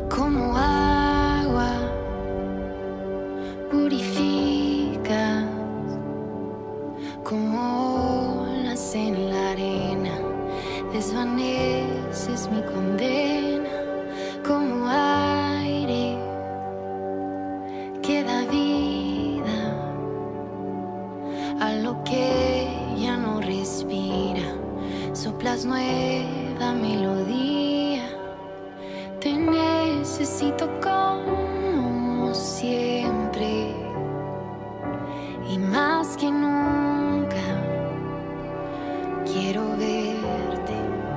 Como agua purificas, como olas en la arena, desvaneces mi condena. Como aire que da vida a lo que ya no respira, soplas nueva melodía. Te necesito como siempre y más que nunca quiero verte.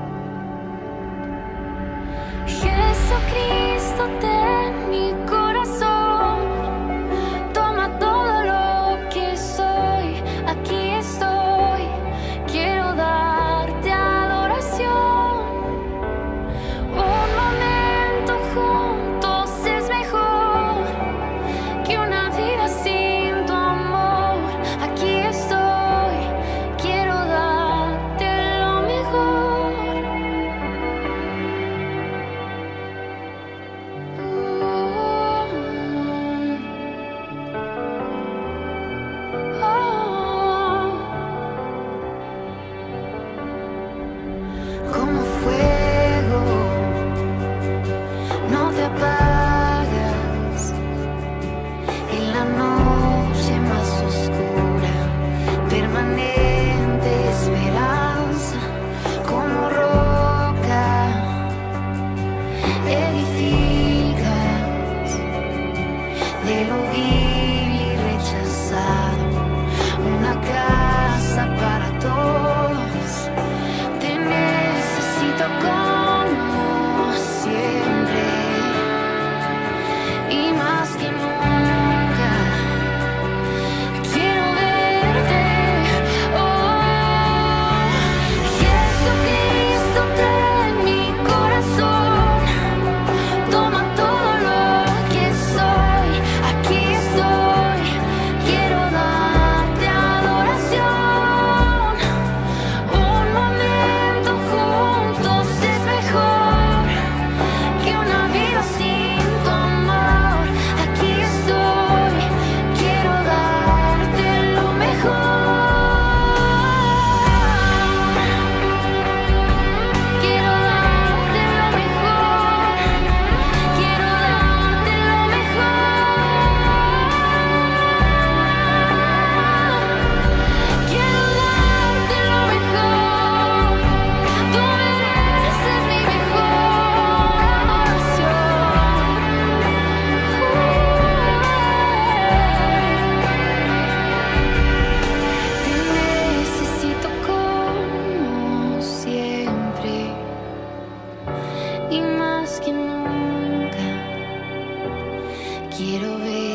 Jesucristo, ten mi corazón, toma todo lo que soy, aquí estoy, quiero darte adoración. Un momento juntos es mejor que una vida sin tu amor. Aquí estoy, quiero darte lo mejor. Como fuego, no te apagas en la noche más oscura, permanente esperanza. Como roca edificas de lo vil y rechazado una casa para todos. Te necesito como siempre y más que nunca quiero verte. Oh, Jesucristo, ten mi corazón, toma todo lo que soy, aquí estoy, quiero darte adoración. Un momento juntos es mejor que una vida sin tu amor. Aquí estoy, quiero darte lo mejor. Quiero darte lo mejor. Quiero darte lo mejor. Quiero darte lo mejor. Tú mereces mi mejor adoración. Te necesito como siempre y más que nunca quiero ver.